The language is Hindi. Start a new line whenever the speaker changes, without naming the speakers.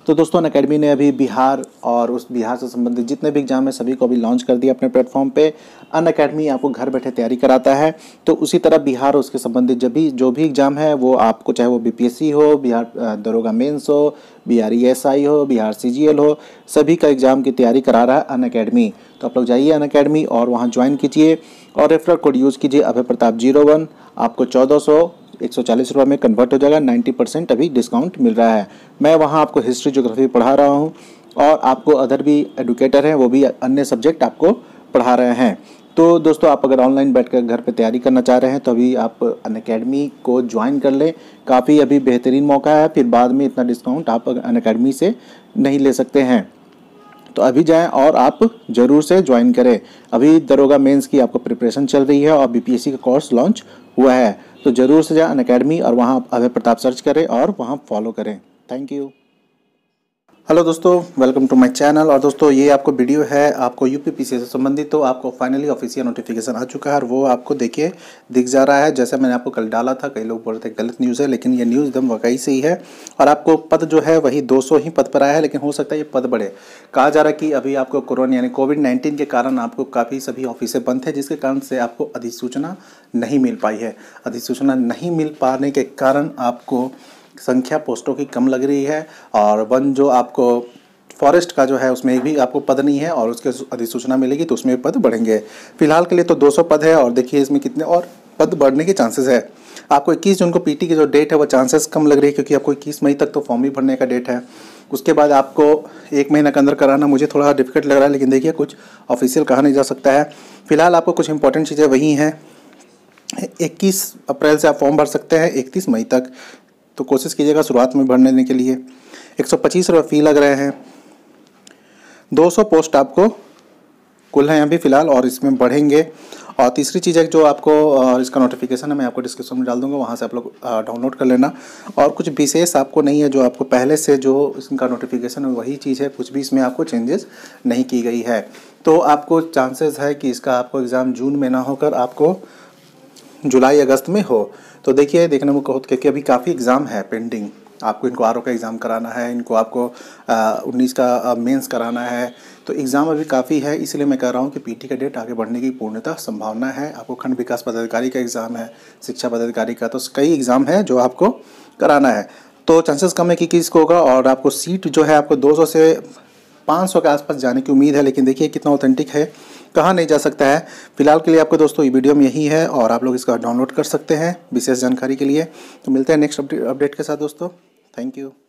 तो दोस्तों अनअकैडमी ने अभी बिहार और उस बिहार से संबंधित जितने भी एग्जाम है सभी को अभी लॉन्च कर दिया अपने प्लेटफॉर्म पे। अनअकैडमी आपको घर बैठे तैयारी कराता है। तो उसी तरह बिहार और उसके संबंधित जो भी एग्जाम है वो आपको, चाहे वो बीपीएससी हो, बिहार दरोगा मेंस हो, बिहार ईएसआई हो, बिहार सीजीएल हो, सभी का एग्जाम की तैयारी करा रहा है अनअकैडमी। तो आप लोग जाइए अनअकैडमी और वहाँ ज्वाइन कीजिए और रेफरल कोड यूज़ कीजिए अभय प्रताप 01। आपको 140 रुपये में कन्वर्ट हो जाएगा। 90% अभी डिस्काउंट मिल रहा है। मैं वहाँ आपको हिस्ट्री ज्योग्राफी पढ़ा रहा हूँ और आपको अदर भी एडुकेटर हैं, वो भी अन्य सब्जेक्ट आपको पढ़ा रहे हैं। तो दोस्तों आप अगर ऑनलाइन बैठकर घर पे तैयारी करना चाह रहे हैं तो अभी आप अनअकैडमी को ज्वाइन कर लें। काफ़ी अभी बेहतरीन मौका है, फिर बाद में इतना डिस्काउंट आप अनअकैडमी से नहीं ले सकते हैं। तो अभी जाएं और आप ज़रूर से ज्वाइन करें। अभी दरोगा मेंस की आपको प्रिपरेशन चल रही है और बीपीएससी का कोर्स लॉन्च हुआ है। तो ज़रूर से जाएं अनअकैडमी और वहाँ अभय प्रताप सर्च करें और वहाँ फॉलो करें। Thank you. हेलो दोस्तों, वेलकम टू माय चैनल। और दोस्तों ये आपको वीडियो है आपको यूपीपीसी से संबंधित। तो आपको फाइनली ऑफिशियल नोटिफिकेशन आ चुका है और वो आपको देखिए दिख जा रहा है। जैसे मैंने आपको कल डाला था, कई लोग बोल रहे थे गलत न्यूज़ है, लेकिन ये न्यूज़ एकदम वाकई सही है। और आपको पद जो है वही 200 ही पद पर आया है, लेकिन हो सकता है ये पद बढ़े। कहा जा रहा है कि अभी आपको कोरोना यानी कोविड-19 के कारण आपको काफ़ी सभी ऑफिसें बंद थे, जिसके कारण से आपको अधिसूचना नहीं मिल पाई है। अधिसूचना नहीं मिल पाने के कारण आपको संख्या पोस्टों की कम लग रही है और वन जो आपको फॉरेस्ट का जो है उसमें एक भी आपको पद नहीं है और उसके अधिसूचना मिलेगी तो उसमें पद बढ़ेंगे। फिलहाल के लिए तो 200 पद है और देखिए इसमें कितने और पद बढ़ने के चांसेस है। आपको 21 जून को पीटी की जो डेट है वो चांसेस कम लग रही है, क्योंकि आपको 21 मई तक तो फॉर्म ही भरने का डेट है। उसके बाद आपको 1 महीना के अंदर कराना मुझे थोड़ा डिफिकल्ट लग रहा है, लेकिन देखिए कुछ ऑफिशियल कहा नहीं जा सकता है। फिलहाल आपको कुछ इंपॉर्टेंट चीज़ें वही हैं। 21 अप्रैल से आप फॉर्म भर सकते हैं 31 मई तक। तो कोशिश कीजिएगा शुरुआत में भरने देने के लिए। 125 रुपये फ़ी लग रहे हैं। 200 पोस्ट आपको कुल हैं अभी फ़िलहाल और इसमें बढ़ेंगे। और तीसरी चीज़ है जो आपको इसका नोटिफिकेशन है मैं आपको डिस्क्रिप्शन में डाल दूंगा, वहाँ से आप लोग डाउनलोड कर लेना। और कुछ विशेष आपको नहीं है, जो आपको पहले से जो इसका नोटिफिकेशन है वही चीज़ है, कुछ भी इसमें आपको चेंजेस नहीं की गई है। तो आपको चांसेस है कि इसका आपको एग्ज़ाम जून में ना होकर आपको जुलाई अगस्त में हो। तो देखिए देखने में बहुत, क्योंकि अभी काफ़ी एग्ज़ाम है पेंडिंग। आपको इनको आरओ का एग्ज़ाम कराना है, इनको आपको 19 का मेंस कराना है। तो एग्ज़ाम अभी काफ़ी है, इसलिए मैं कह रहा हूँ कि पीटी का डेट आगे बढ़ने की पूर्णतः संभावना है। आपको खंड विकास पदाधिकारी का एग्ज़ाम है, शिक्षा पदाधिकारी का, तो कई एग्ज़ाम है जो आपको कराना है। तो चांसेस कम है कि किसको होगा। और आपको सीट जो है आपको 200 से 500 के आसपास जाने की उम्मीद है, लेकिन देखिए कितना ऑथेंटिक है, कहाँ नहीं जा सकता है। फिलहाल के लिए आपको दोस्तों ये वीडियो में यही है और आप लोग इसका डाउनलोड कर सकते हैं विशेष जानकारी के लिए। तो मिलते हैं नेक्स्ट अपडेट के साथ दोस्तों। Thank you.